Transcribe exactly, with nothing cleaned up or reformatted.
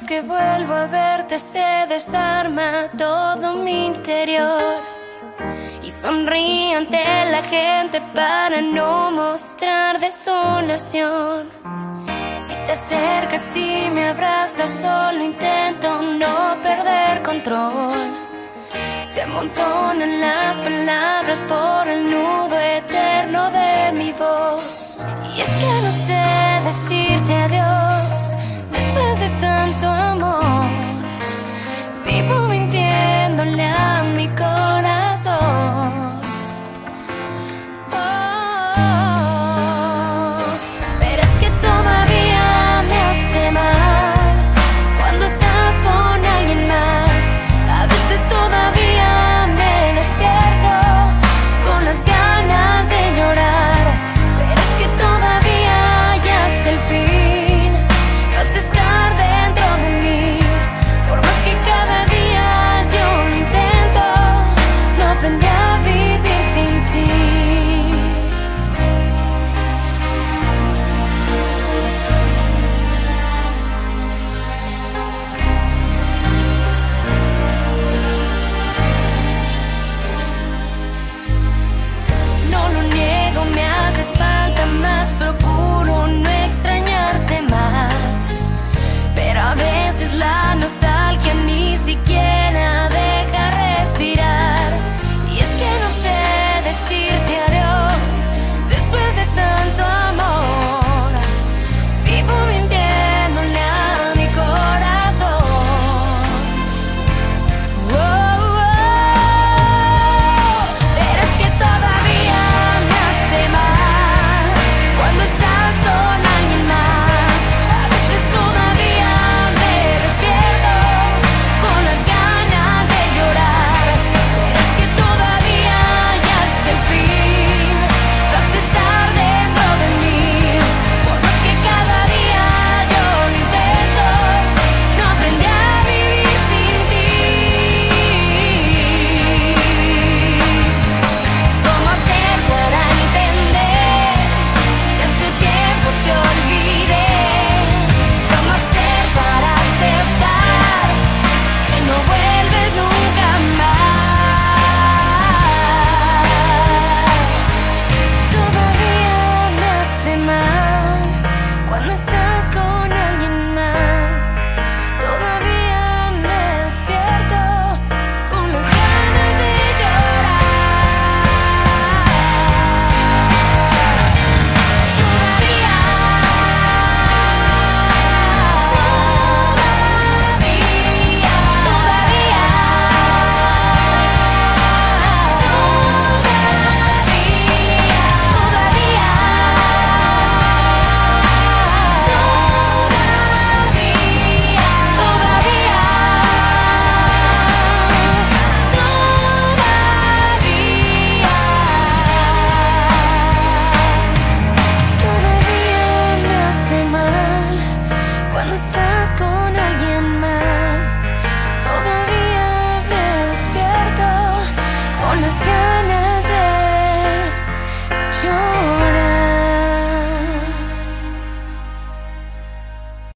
que vuelvo a verte se desarma todo mi interior. Y sonrío ante la gente para no mostrar desolación. Si te acercas y me abrazas, solo intento no perder control. Se amontonan las palabras por el nudo eterno de mi voz. Y es que no sé decirte adiós después de tanto amor. Vivo mintiéndole a mi corazón. Oh, pero es que todavía me hace mal cuando estás con alguien más. A veces todavía me despierto con las ganas de llorar. Pero es que todavía y hasta el fin vas a estar dentro de mí. Por más que cada día yo lo intento, no aprendí a vivir sin ti. No lo niego, me haces falta más, procuro no extrañarte más. Pero a veces la nostalgia ni siquiera deja respirar. Y es que no sé decirte adiós después de tanto amor. Vivo mintiéndole a mi corazón. Oh, oh, pero es que todavía me hace mal cuando estás con alguien más. A veces todavía me despierto con las ganas de llorar. Pero es que todavía y hasta el fin vas a estar dentro de mí. Por más que cada día yo lo intento, no aprendí a vivir sin ti. ¿Cómo hacer para entender que hace tiempo te olvidé? ¿Cómo hacer para aceptar que no vuelves nunca más? Todavía me hace mal cuando estás con alguien más. Todavía me despierto con las ganas de llorar. Todavía, todavía, todavía me hace mal cuando estás